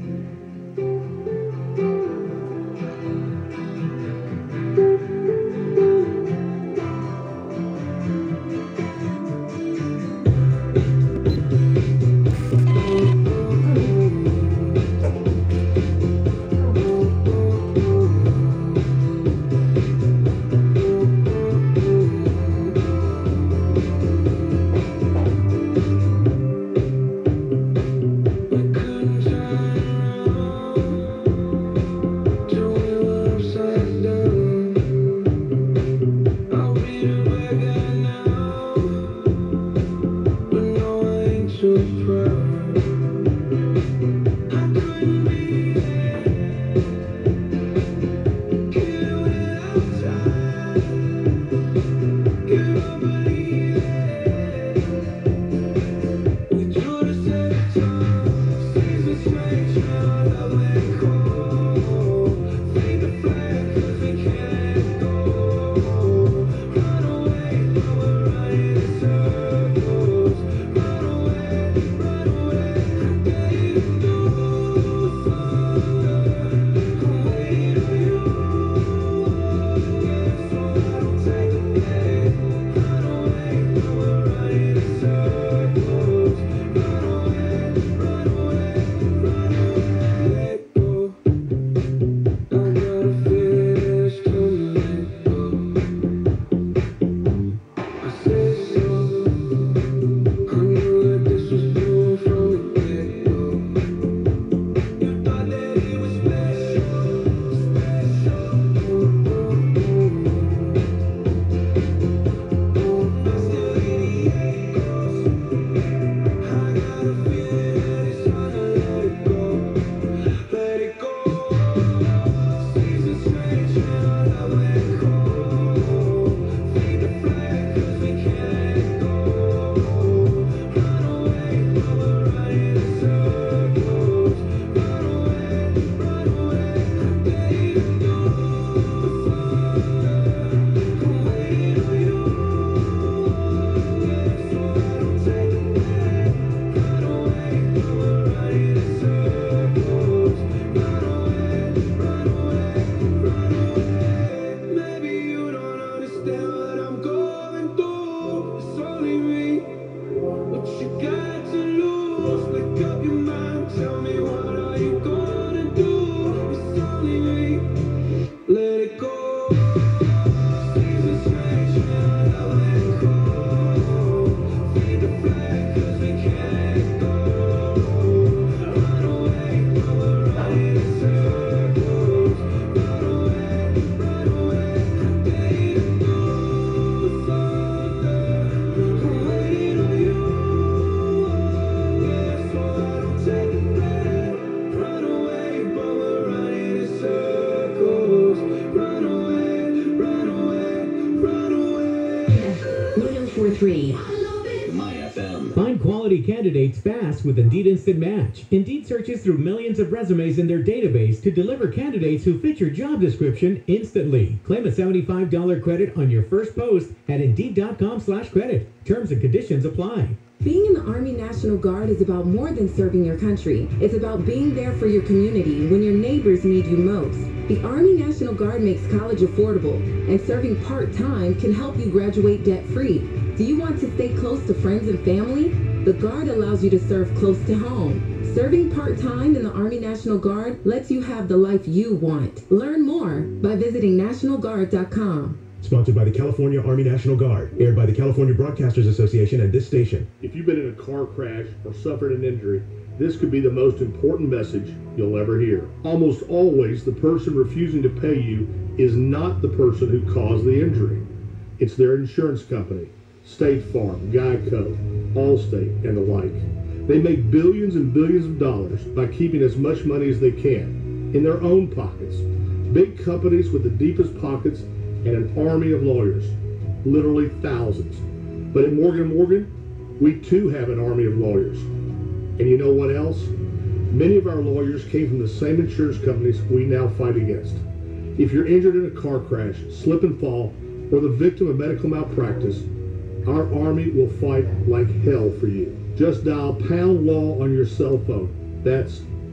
Find quality candidates fast with Indeed Instant Match. Indeed searches through millions of resumes in their database to deliver candidates who fit your job description instantly. Claim a $75 credit on your first post at Indeed.com/credit. Terms and conditions apply. Being in the Army National Guard is about more than serving your country. It's about being there for your community when your neighbors need you most. The Army National Guard makes college affordable, and serving part-time can help you graduate debt-free. Do you want to stay close to friends and family? The Guard allows you to serve close to home. Serving part-time in the Army National Guard lets you have the life you want. Learn more by visiting nationalguard.com. Sponsored by the California Army National Guard. Aired by the California Broadcasters Association and this station. If you've been in a car crash or suffered an injury, this could be the most important message you'll ever hear. Almost always, the person refusing to pay you is not the person who caused the injury. It's their insurance company, State Farm, Geico, Allstate, and the like. They make billions and billions of dollars by keeping as much money as they can in their own pockets. Big companies with the deepest pockets and an army of lawyers, literally thousands. But at Morgan & Morgan, we too have an army of lawyers. And you know what else? Many of our lawyers came from the same insurance companies we now fight against. If you're injured in a car crash, slip and fall, or the victim of medical malpractice, our Army will fight like hell for you. Just dial #law on your cell phone. That's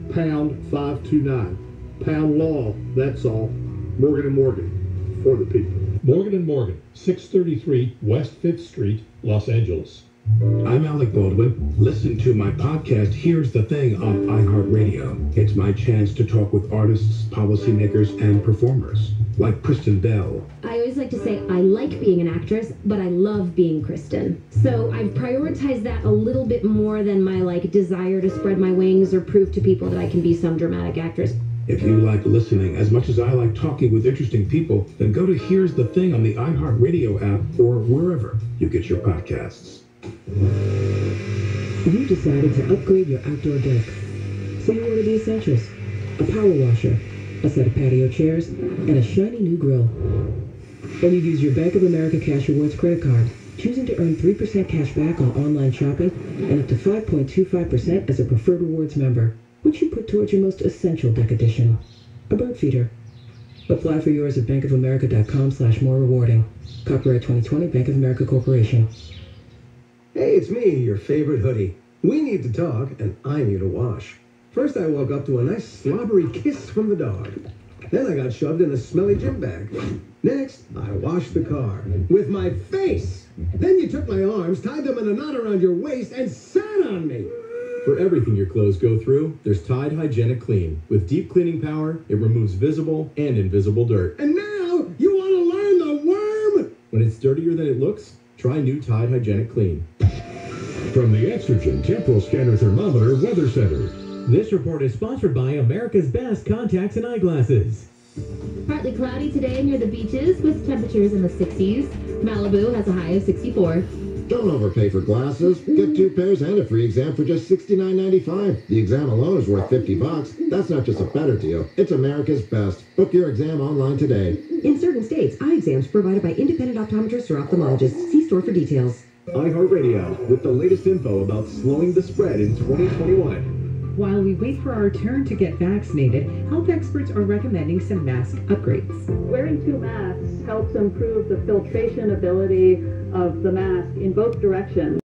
pound 529. Pound law, that's all. Morgan & Morgan, for the people. Morgan & Morgan, 633 West 5th Street, Los Angeles. I'm Alec Baldwin. Listen to my podcast, Here's the Thing, on iHeartRadio. It's my chance to talk with artists, policymakers, and performers, like Kristen Bell. I always like to say I like being an actress, but I love being Kristen. So I've prioritized that a little bit more than my desire to spread my wings or prove to people that I can be some dramatic actress. If you like listening as much as I like talking with interesting people, then go to Here's the Thing on the iHeartRadio app or wherever you get your podcasts. You decided to upgrade your outdoor deck. So you ordered the essentials. A power washer, a set of patio chairs, and a shiny new grill. And you'd use your Bank of America Cash Rewards credit card, choosing to earn 3% cash back on online shopping and up to 5.25% as a preferred rewards member, which you put towards your most essential deck addition, a bird feeder. Apply for yours at bankofamerica.com/more rewarding. Copyright 2020 Bank of America Corporation. Hey, it's me, your favorite hoodie. We need to talk, and I need a wash. First, I woke up to a nice slobbery kiss from the dog. Then I got shoved in a smelly gym bag. Next, I washed the car with my face. Then you took my arms, tied them in a knot around your waist, and sat on me. For everything your clothes go through, there's Tide Hygienic Clean. With deep cleaning power, it removes visible and invisible dirt. And now, you want to learn the worm? When it's dirtier than it looks, try new Tide Hygienic Clean. From the Estrogen Temporal Scanner Thermometer Weather Center. This report is sponsored by America's Best Contacts and Eyeglasses. Partly cloudy today near the beaches with temperatures in the 60s. Malibu has a high of 64. Don't overpay for glasses. Get 2 pairs and a free exam for just $69.95. The exam alone is worth $50. That's not just a better deal. It's America's Best. Book your exam online today. In certain states, eye exams provided by independent optometrists or ophthalmologists. See store for details. iHeartRadio with the latest info about slowing the spread in 2021. While we wait for our turn to get vaccinated, health experts are recommending some mask upgrades. Wearing 2 masks helps improve the filtration ability of the mask in both directions.